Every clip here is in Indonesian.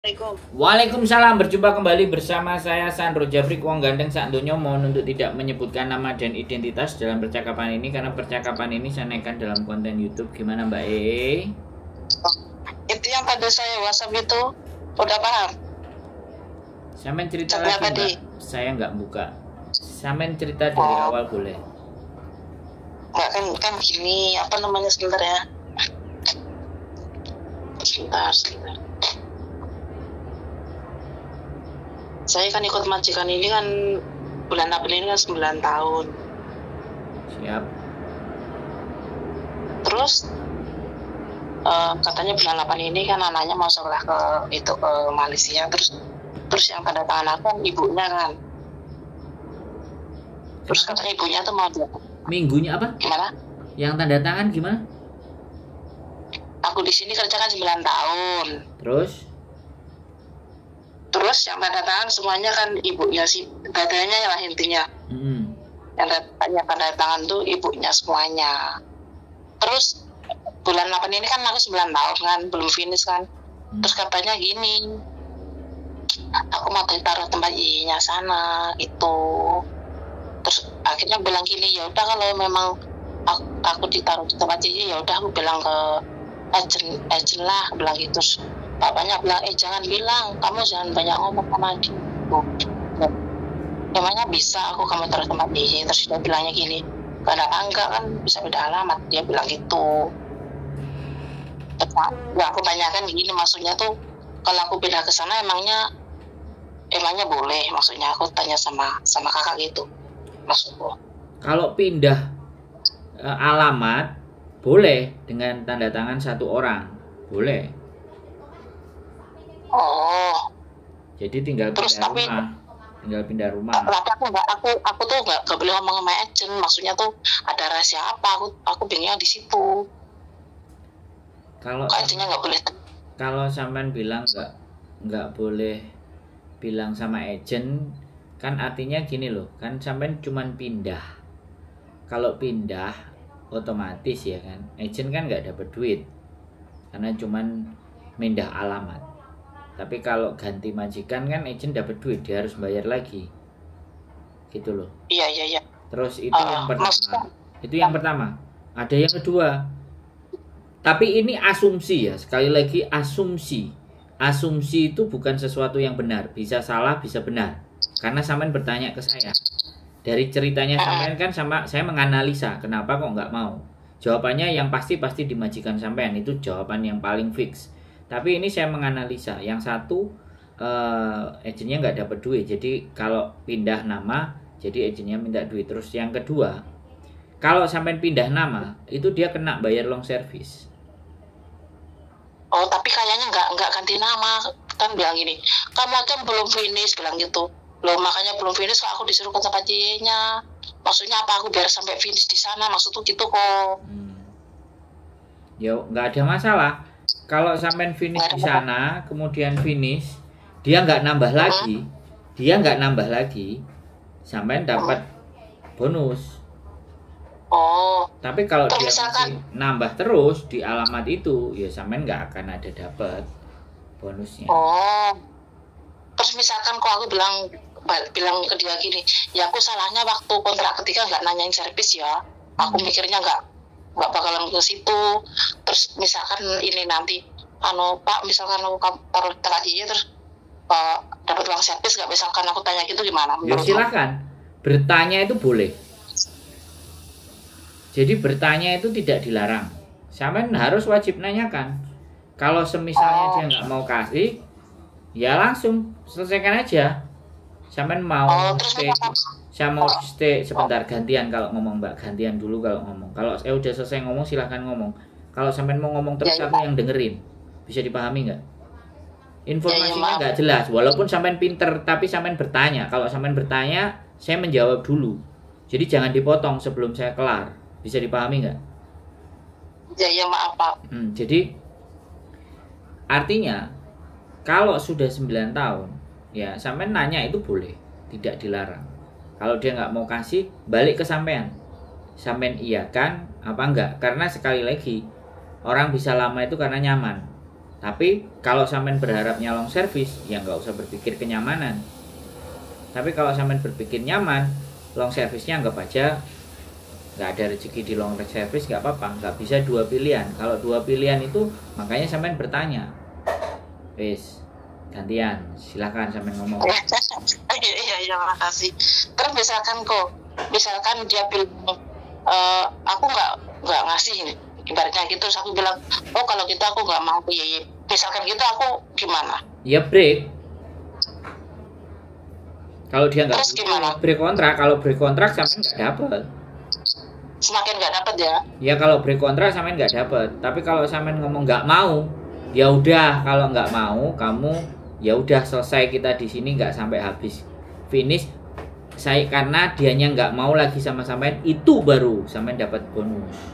Assalamualaikum. Waalaikumsalam, berjumpa kembali bersama saya Sandro Jafrik Wong Gandeng Sakdonyo. Mohon untuk tidak menyebutkan nama dan identitas dalam percakapan ini karena percakapan ini saya naikkan dalam konten YouTube. Gimana Mbak E? Itu yang pada saya WhatsApp itu udah paham. Sampean cerita Sampai lagi apa, Di? Mbak. Saya nggak buka. Sampean cerita dari awal boleh. Nggak kan gini, apa namanya, sebentar ya. Sebentar. Saya kan ikut majikan ini kan bulan April ini kan 9 tahun. Siap. Terus katanya bulan 8 ini kan anaknya mau sekolah ke Malaysia. Terus yang tanda tangan aku kan ibunya kan. Terus katanya ibunya tuh mau Minggunya apa? gimana? Yang tanda tangan gimana? Aku di sini kerja kan 9 tahun. Terus yang tanda tangan semuanya kan ibunya sih, dadanya lah intinya. Yang tanda tangan tuh ibunya semuanya. Terus bulan 8 ini kan aku 9 tahun kan, belum finish kan. Terus katanya gini, aku mau taruh tempat inya sana gitu. Terus akhirnya bilang gini, ya udah kalau memang aku ditaruh di tempat inya, ya udah aku bilang ke agent lah, bilang gitu. Terus bapaknya bilang, jangan bilang, kamu jangan banyak ngomong sama dia. Emangnya bisa aku kamu taruh tempat dia? Terus dia bilangnya gini, enggak kan bisa beda alamat, dia bilang gitu. Terus ya aku tanyakan gini, maksudnya tuh kalau aku pindah ke sana emangnya boleh? Maksudnya aku tanya sama kakak gitu, maksudku. Kalau pindah alamat boleh dengan tanda tangan satu orang, boleh. Oh. Jadi tinggal Terus pindah rumah. Tapi aku tuh nggak boleh ngomong sama agent, maksudnya tuh ada rahasia apa? Aku bingungnya di situ. Kalau agentnya nggak boleh. Kalau sampean bilang nggak boleh bilang sama agent, kan artinya gini loh, kan sampean cuman pindah. Kalau pindah otomatis ya kan, agent kan nggak dapat duit karena cuman pindah alamat. Tapi kalau ganti majikan kan agent dapat duit, dia harus bayar lagi. Gitu loh. Iya. Terus itu yang pertama. Itu yang pertama. Ada yang kedua. Tapi ini asumsi ya, sekali lagi asumsi. Asumsi itu bukan sesuatu yang benar, bisa salah, bisa benar. Karena sampean bertanya ke saya. Dari ceritanya sampean kan sama saya menganalisa, kenapa kok nggak mau? Jawabannya yang pasti di majikan sampean, itu jawaban yang paling fix. Tapi ini saya menganalisa, yang satu agennya nggak dapat duit, jadi kalau pindah nama, jadi agennya minta duit. Terus yang kedua, kalau sampai pindah nama, itu dia kena bayar long service. Oh, tapi kayaknya nggak ganti nama, kan bilang gini, kamu aja belum finish, bilang gitu. Loh, makanya belum finish kok aku disuruh ke tempat nya. Maksudnya apa, aku biar sampai finish di sana, maksudku gitu kok. Ya nggak ada masalah. Kalau sampai finish di sana, kemudian finish, dia nggak nambah lagi, sampai dapat bonus. Oh. Tapi kalau dia masih nambah terus di alamat itu, ya sampai nggak akan ada dapat bonusnya. Oh. Terus misalkan kok aku bilang ke dia gini, ya aku salahnya waktu kontrak ketiga nggak nanyain servis ya. Aku mikirnya nggak bakalan ke situ. Terus misalkan ini nanti Pak, misalkan aku taruh tadi terus dapat uang servis nggak, misalkan aku tanya gitu gimana? Ya silakan, bertanya itu boleh. Jadi bertanya itu tidak dilarang. Sampean harus wajib nanyakan. Kalau semisalnya dia nggak mau kasih, ya langsung selesaikan aja. Sampean mau stay sebentar, gantian kalau ngomong Mbak, gantian dulu kalau ngomong. Kalau saya udah selesai ngomong silahkan ngomong. Kalau sampean mau ngomong terus aku yang dengerin. Bisa dipahami nggak? Informasinya nggak jelas, walaupun sampean pinter, tapi sampean bertanya. Kalau sampean bertanya, saya menjawab dulu. Jadi jangan dipotong sebelum saya kelar. Bisa dipahami nggak? Ya maaf Pak. Jadi artinya kalau sudah 9 tahun, ya sampean nanya itu boleh, tidak dilarang. Kalau dia nggak mau kasih, balik ke sampean. Sampean iyakan apa enggak? Karena sekali lagi, orang bisa lama itu karena nyaman. Tapi kalau sampean berharapnya long service, ya nggak usah berpikir kenyamanan. Tapi kalau sampean berpikir nyaman, long service-nya anggap aja nggak ada rezeki di long service, nggak apa-apa. Nggak bisa dua pilihan. Kalau dua pilihan itu, makanya sampean bertanya. Wis, gantian, silakan sampean ngomong. Iya, makasih. Terus misalkan dia bilang, aku nggak ngasih ini. Ibaratnya gitu, terus aku bilang, oh kalau gitu aku nggak mau ke Yeye. Misalkan gitu aku gimana? Ya break. Kalau dia nggak break kontrak, kalau break kontrak sampean nggak dapat. Semakin nggak dapat ya? Ya kalau break kontrak sampean nggak dapat. Tapi kalau sampean ngomong nggak mau, ya udah. Kalau nggak mau, kamu ya udah selesai kita di sini nggak sampai habis finish. Saya karena dianya nggak mau lagi sama sampean, itu baru sampean dapat bonus.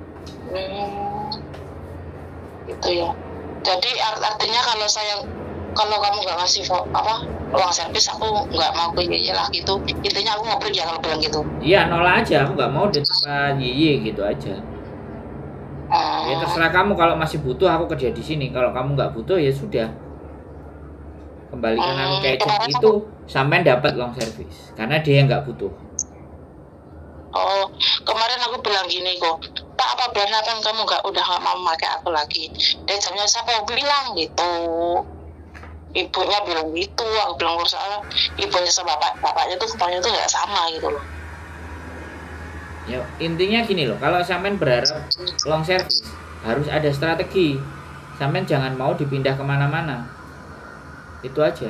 Gitu ya. Jadi artinya kalau kamu nggak ngasih uang servis, aku nggak mau ke Yeye lah gitu. Intinya aku ngobrol ya kalau bilang gitu. Iya, nolak aja. Aku nggak mau di tempat Yeye gitu aja. Ya terserah kamu, kalau masih butuh aku kerja di sini. Kalau kamu nggak butuh ya sudah. Kembalikan aku kayak itu sampean dapat long service karena dia nggak butuh. Oh, kemarin aku bilang gini kok, Pak, apa benar kan kamu udah nggak mau memakai aku lagi? Dan jamnya siapa yang bilang gitu? Ibunya bilang gitu. Aku bilang soalnya ibunya sama bapaknya tuh kepalanya tuh nggak sama gitu loh. Ya intinya gini loh, kalau sampean berharap long service harus ada strategi. Sampean jangan mau dipindah kemana-mana. Itu aja.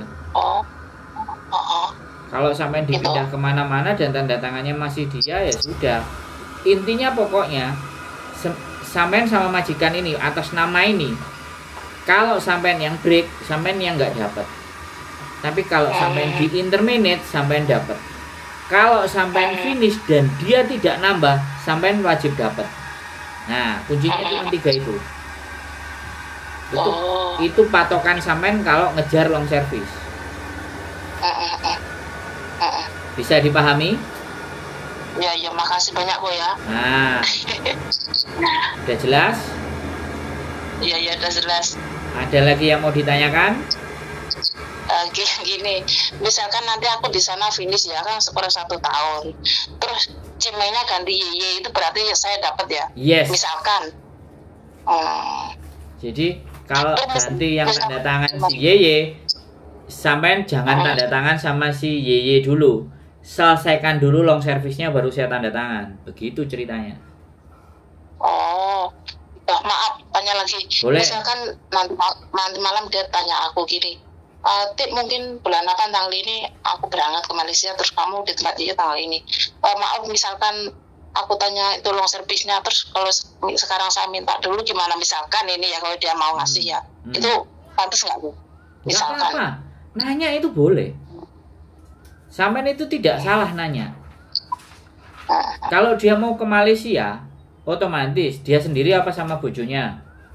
Kalau sampai dipindah kemana-mana dan tanda tangannya masih dia, ya sudah. Intinya pokoknya sampean sama majikan ini atas nama ini. Kalau sampean yang break, sampean yang nggak dapat. Tapi kalau sampean di interminate, sampean dapat. Kalau sampean finish dan dia tidak nambah, sampean wajib dapat. Nah, kuncinya cuma 3 itu. Itu patokan sampean kalau ngejar long service. Bisa dipahami? Ya, makasih banyak kok ya. Nah, udah jelas? Iya, udah jelas. Ada lagi yang mau ditanyakan? Gini, misalkan nanti aku di sana finish ya kan sekurang 1 tahun, terus cimenya ganti Yeye, itu berarti saya dapat ya? Yes. Misalkan. Jadi kalau ganti yang tanda tangan si Yeye, sampean jangan tanda tangan sama si Yeye dulu. Selesaikan dulu long service-nya baru saya tanda tangan. Begitu ceritanya. Maaf, tanya lagi. Boleh. Misalkan nanti malam dia tanya aku gini, Tip, mungkin bulan apa tanggal ini aku berangkat ke Malaysia, terus kamu di tempat dia tanggal ini. Maaf, misalkan aku tanya itu long service-nya, terus kalau sekarang saya minta dulu gimana, misalkan ini ya, kalau dia mau ngasih ya, itu pantas nggak Bu? Misalkan. Gak apa-apa. Nanya itu boleh. Sampean itu tidak salah nanya. Kalau dia mau ke Malaysia, otomatis dia sendiri apa sama bojonya?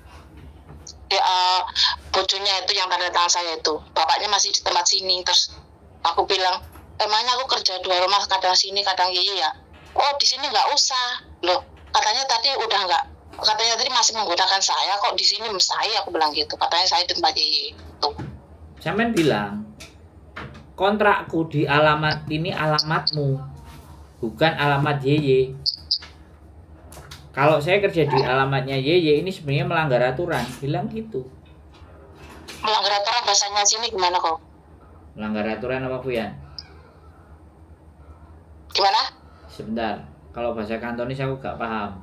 Bojonya itu yang tanda tangan saya itu. Bapaknya masih di tempat sini. Terus aku bilang, emangnya aku kerja 2 rumah, kadang sini, kadang Yeye ya? Oh, di sini nggak usah. Loh, katanya tadi udah nggak. Katanya tadi masih menggunakan saya, kok di sini saya, aku bilang gitu. Katanya saya di tempat Yeye. Tuh. Sampean bilang, kontrakku di alamat ini alamatmu, bukan alamat Yeye. Kalau saya kerja di alamatnya Yeye, ini sebenarnya melanggar aturan. Bilang gitu. Melanggar aturan bahasanya sini gimana kok? Melanggar aturan apa Buyan? Gimana? Sebentar. Kalau bahasa Kantonis aku gak paham.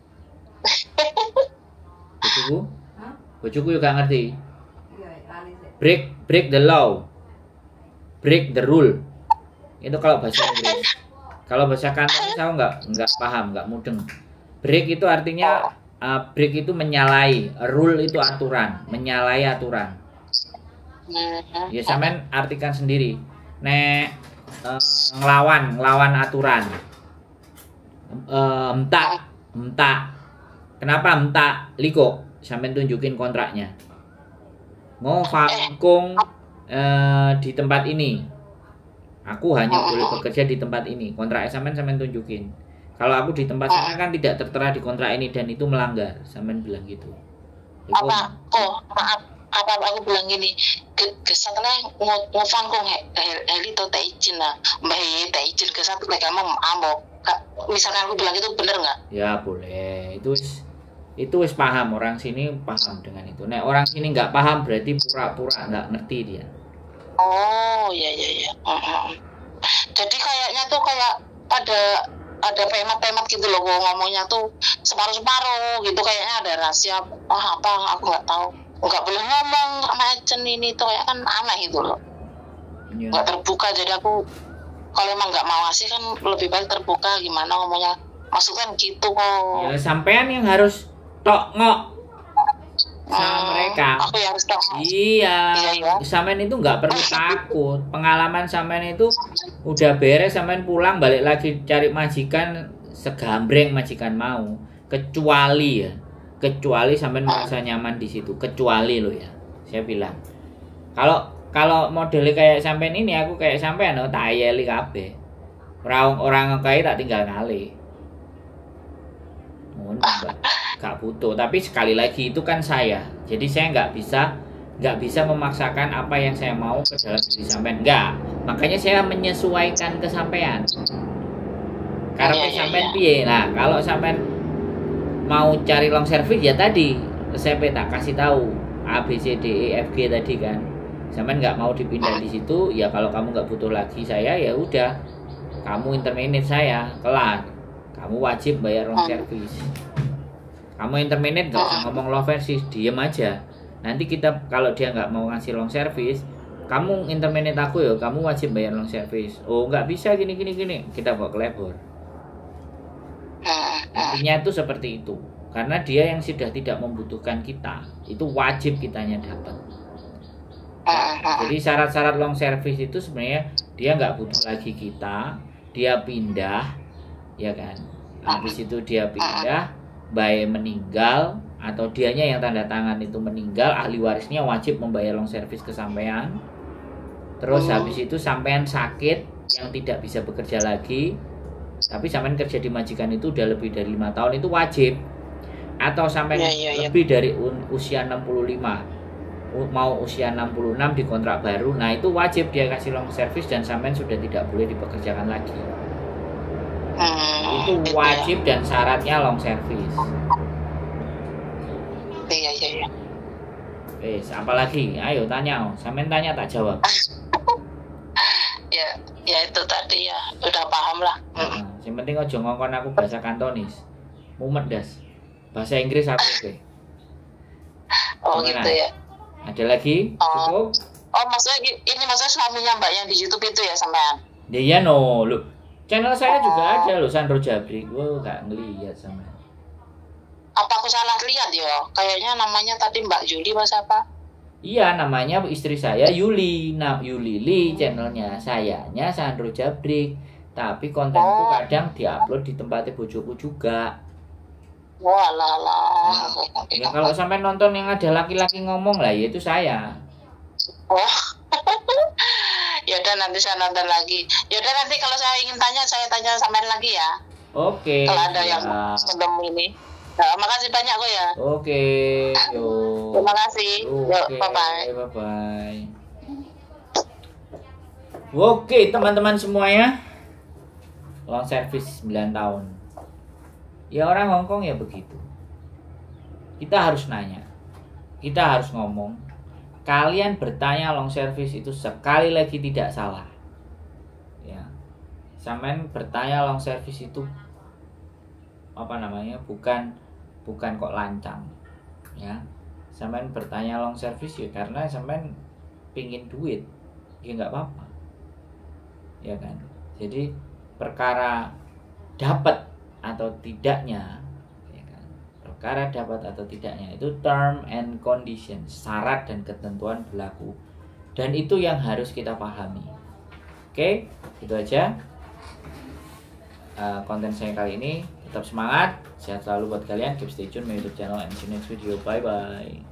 Bojoku juga ngerti. Break the law. Break the rule. Itu kalau bahasa Inggris. Kalau bahasa Kantonis aku nggak paham, nggak mudeng. Break itu artinya break itu menyalahi, rule itu aturan, menyalahi aturan. Ya sampean artikan sendiri. Nek ngelawan aturan. Entak. Kenapa entak? Liko, sampean tunjukin kontraknya. Ngofangkung di tempat ini. Aku hanya boleh bekerja di tempat ini. Kontrak sampean tunjukin. Kalau aku di tempat sana kan tidak tertera di kontrak ini dan itu melanggar. Sampean bilang gitu. Maaf, apa aku bilang gini, setelah ngufan kong heli to izin lah, mbak izin ke satu lagi kamu ambo. Misalkan aku bilang itu bener nggak? Ya boleh, itu wis paham, orang sini paham dengan itu. Nek orang sini nggak paham berarti pura-pura nggak ngerti dia. Oh iya. Jadi kayaknya tuh kayak ada pemat gitu loh, ngomongnya tuh separuh gitu, kayaknya ada rahasia apa aku nggak tahu, nggak boleh ngomong sama Ecen ini tuh kayak kan aneh gitu loh, nggak terbuka. Jadi aku kalau emang nggak mau ngasih kan lebih baik terbuka gimana ngomongnya, maksudnya gitu kok. Ya sampean yang harus tok ngok sama mereka. Aku yang harus tok. Iya. Sampean itu nggak perlu takut. Pengalaman sampean itu udah beres, sampean pulang balik lagi cari majikan segambreng majikan mau. Kecuali sampean merasa nyaman di situ. Kecuali lo ya. Saya bilang. Kalau modelnya kayak sampean ini, aku kayak sampean tak ayeli kabeh. Orang kayak tak tinggal ngalih. Mohon gak butuh, tapi sekali lagi itu kan saya, jadi saya nggak bisa memaksakan apa yang saya mau ke dalam diri sampean, enggak. Makanya saya menyesuaikan ke sampean karena sampean piye. Nah kalau sampean mau cari long service ya tadi saya tak kasih tahu A B C D E F G tadi kan, sampean nggak mau dipindah di situ ya. Kalau kamu nggak butuh lagi saya, ya udah kamu interminate saya, kelar. Kamu wajib bayar long service. Kamu interminate gak usah ngomong long service, diem aja. Nanti kita kalau dia nggak mau ngasih long service, kamu interminate aku ya, kamu wajib bayar long service. Oh nggak bisa gini, kita bawa ke labor. Intinya itu seperti itu. Karena dia yang sudah tidak membutuhkan kita, itu wajib kitanya dapat. Jadi syarat-syarat long service itu sebenarnya dia nggak butuh lagi kita, dia pindah, ya kan. Habis itu dia pindah, baik meninggal atau dianya yang tanda tangan itu meninggal, ahli warisnya wajib membayar long service ke sampean. Terus habis itu sampean sakit yang tidak bisa bekerja lagi, tapi sampean kerja di majikan itu udah lebih dari 5 tahun, itu wajib. Atau sampean lebih dari usia 65, mau usia 66 di kontrak baru, nah itu wajib dia kasih long service dan sampean sudah tidak boleh dipekerjakan lagi. Itu wajib dan syaratnya long service. Iya. Apa lagi? Ayo tanya, sampean tanya tak jawab. ya itu tadi ya, udah paham lah. Yang penting aja ngongkon aku bahasa Kantonis. Mumet das. Bahasa Inggris aku oke. Oh gitu ya. Ada lagi? Cukup? Oh maksudnya suaminya Mbak yang di YouTube itu ya sampean? Iya no, lu. Channel saya juga ada loh, Sandro Jabrik. Gue gak ngelihat sama. Apa aku salah lihat ya? Kayaknya namanya tadi Mbak Yuli mas apa? Iya, namanya istri saya Yuli. Nah, Yuli channelnya, sayanya Sandro Jabrik. Tapi kontenku kadang diupload di tempatnya bojoku juga. Walah. Ya kalau sampai nonton yang ada laki-laki ngomong lah, ya itu saya. Ya udah nanti saya nonton lagi. Ya udah nanti kalau saya ingin tanya, saya tanya sampean lagi ya. Oke. Kalau ada yang sebelum ini. Nah, makasih banyak kok ya. Oke. Terima kasih. Bye. Oke, teman-teman semuanya. Long service 9 tahun. Ya orang Hongkong ya begitu. Kita harus nanya. Kita harus ngomong. Kalian bertanya long service itu sekali lagi tidak salah. Ya. Sampean bertanya long service itu bukan kok lancang. Ya. Sampean bertanya long service ya karena sampean pingin duit. Ya enggak apa-apa. Ya kan? Jadi perkara dapat atau tidaknya, perkara dapat atau tidaknya itu term and condition, syarat dan ketentuan berlaku, dan itu yang harus kita pahami. Oke, itu aja konten saya kali ini. Tetap semangat, sehat selalu buat kalian. Keep stay tune my YouTube channel and see you next video. Bye bye.